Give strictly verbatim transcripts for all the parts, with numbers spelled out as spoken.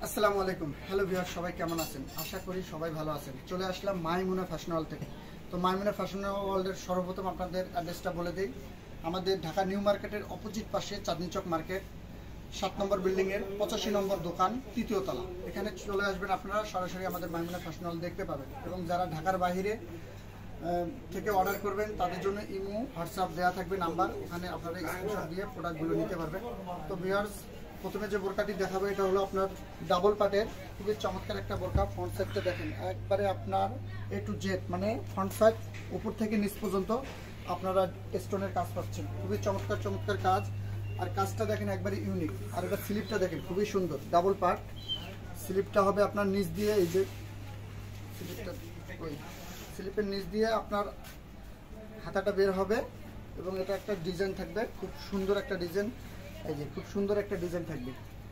আসসালামু আলাইকুম। Hello viewer, সবাই কেমন আছেন? আশা করি সবাই ভালো আছেন। চলে আসলাম মাইমুনা ফ্যাশন হল থেকে। তো মাইমুনা ফ্যাশন হলের সর্বপ্রথম আপনাদের অ্যাড্রেসটা বলে দিই। আমাদের ঢাকা নিউ মার্কেটের অপোজিট পাশে চাঁদনী চক মার্কেট, সাত নম্বর বিল্ডিংয়ের পঁচাশি নম্বর দোকান, তৃতীয় তলা। এখানে চলে আসবেন আপনারা, সরাসরি আমাদের মাইমুনা ফ্যাশন হল দেখতে পাবেন। এবং যারা ঢাকার বাইরে থেকে অর্ডার করবেন তাদের জন্য ইমো হোয়াটসঅ্যাপ দেওয়া থাকবে নাম্বার, ওখানে আপনারা স্ক্রিনশট দিয়ে প্রোডাক্টগুলো নিতে পারবেন। তো ভিউয়ার্স, প্রথমে যে বোরকাটি দেখাবো এটা হলো আপনার ডাবল পাটের, খুবই চমৎকার একটা বোরকা। ফ্রন্ট সাইডটা দেখেন একবারে আপনার এ টু জেড, মানে ফ্রন্ট সাইড উপর থেকে নিচ পর্যন্ত আপনারা স্টোনের কাজ পাচ্ছেন। খুবই চমৎকার চমৎকার কাজ, আর কাজটা দেখেন একবারে ইউনিক। আর এটা স্লিপটা দেখেন খুবই সুন্দর, ডাবল পার্ট স্লিপটা হবে আপনার নিচ দিয়ে, এই যে স্লিপটা, ওই স্লিপের নিচ দিয়ে আপনার হাতাটা বের হবে এবং এটা একটা ডিজাইন থাকবে, খুব সুন্দর একটা ডিজাইন। এই যে খুব সুন্দর একটা ডিজাইন থাকবে,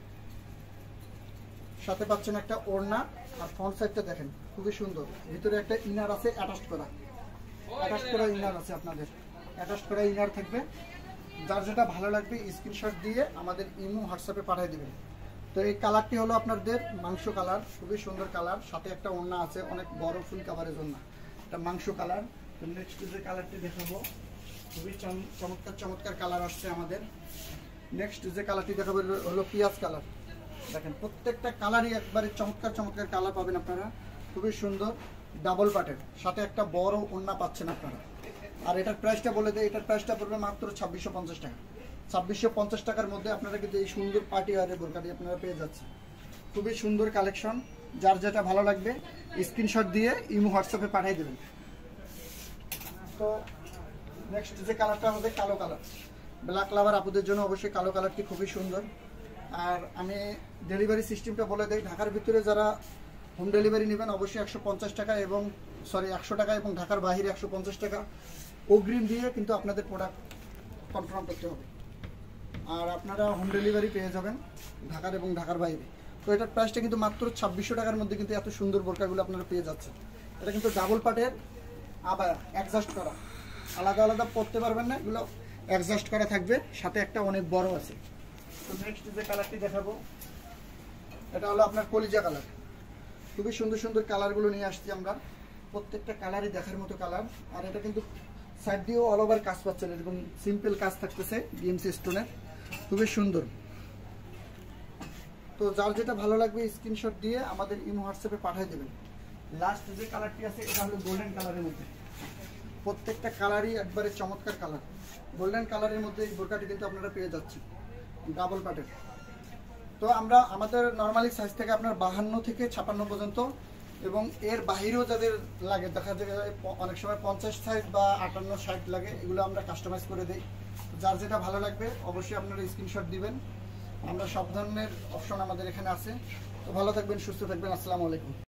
সাথে পাচ্ছেন একটা ওড়না। আর ফ্রন্ট সাইডটা দেখেন খুবই সুন্দর, ভিতরে একটা ইনার আছে অ্যাটাচ করা, অ্যাটাচ করা ইনার আছে, আপনাদের অ্যাটাচ করা ইনার থাকবে। যার যেটা ভালো লাগবে স্ক্রিনশট দিয়ে আমাদের ইমো হোয়াটসঅ্যাপে পাঠিয়ে দেবেন। তো এই কালারটি হলো আপনাদের মাংস কালার, খুবই সুন্দর কালার, সাথে একটা ওড়না আছে অনেক বড় ফুল কাভারের জন্য, এটা মাংস কালার। তো নেক্সট যে কালারটি দেখাবো, খুবই চমৎকার চমৎকার কালার আসছে আমাদের। নেক্সট যে কালারটি দেখাবো হলো পিঁয়াজ কালার। দেখেন প্রত্যেকটা কালারই একবারে চমৎকার চমৎকার কালার পাবেন আপনারা, খুবই সুন্দর। ডাবল পাটের সাথে একটা বড় ওড়না পাচ্ছেন আপনারা। আর এটার প্রাইসটা বলে দেয়, এটার প্রাইসটা পড়বে মাত্র ছাব্বিশশো পঞ্চাশ টাকা। ছাব্বিশশো পঞ্চাশ টাকার মধ্যে আপনারা কিন্তু এই সুন্দর পার্টি ওয়ারের বোরকাটি আপনারা পেয়ে যাচ্ছেন। খুবই সুন্দর কালেকশন, যার যেটা ভালো লাগবে স্ক্রিনশট দিয়ে ইমো হোয়াটসঅ্যাপে পাঠিয়ে দেবেন। তো নেক্সট যে কালারটা আমাদের কালো কালার, ব্ল্যাক লাভার আপুদের জন্য অবশ্যই কালো কালারটি খুবই সুন্দর। আর আমি ডেলিভারি সিস্টেমটা বলে দিই, ঢাকার ভিতরে যারা হোম ডেলিভারি নেবেন অবশ্যই একশো পঞ্চাশ টাকা এবং সরি একশো টাকা এবং ঢাকার বাইরে একশো পঞ্চাশ টাকা অগ্রিম দিয়ে কিন্তু আপনাদের প্রোডাক্ট কনফার্ম করতে হবে। আর আপনারা হোম ডেলিভারি পেয়ে যাবেন ঢাকার এবং ঢাকার বাইরে। তো এটার প্রাইসটা কিন্তু মাত্র ছাব্বিশশো টাকার মধ্যে কিন্তু এত সুন্দর বোরকাগুলো আপনারা পেয়ে যাচ্ছেন। এটা কিন্তু ডাবল পাটের, আবার অ্যাডজাস্ট করা, আলাদা আলাদা পরতে পারবেন না, এগুলো অ্যাডজাস্ট করা থাকবে, সাথে একটা অনেক বড় আছে। তো নেক্সট যে কালারটি দেখাবো এটা হলো আপনার কলিজা কালার। খুবই সুন্দর সুন্দর কালারগুলো নিয়ে আসছি আমরা, প্রত্যেকটা কালারই দেখার মতো কালার। আর এটা কিন্তু সাইড দিয়েও অল ওভার কাজ পাচ্ছেন, এরকম সিম্পল কাজ থাকতেছে ডিএমসি স্টোনের, খুবই সুন্দর। তো যার যেটা ভালো লাগবে স্ক্রিনশট দিয়ে আমাদের ইমো হোয়াটসঅ্যাপে পাঠিয়ে দেবেন। লাস্ট যে কালারটি আছে এটা হলো গোল্ডেন কালারের মধ্যে, প্রত্যেকটা কালারই একবারে চমৎকার কালার। গোল্ডেন কালারের মধ্যে এই বোরকাটি কিন্তু আপনারা পেয়ে যাচ্ছেন ডাবল পাটের। তো আমরা আমাদের নর্মালি সাইজ থেকে আপনার বাহান্ন থেকে ছাপান্ন পর্যন্ত, এবং এর বাহিরেও যাদের লাগে, দেখা যায় অনেক সময় পঞ্চাশ সাইজ বা আটান্ন ষাট লাগে, এগুলো আমরা কাস্টমাইজ করে দিই। যার যেটা ভালো লাগবে অবশ্যই আপনারা স্ক্রিনশট দিবেন, আমরা সব ধরনের অপশন আমাদের এখানে আছে। তো ভালো থাকবেন, সুস্থ থাকবেন, আসসালামু আলাইকুম।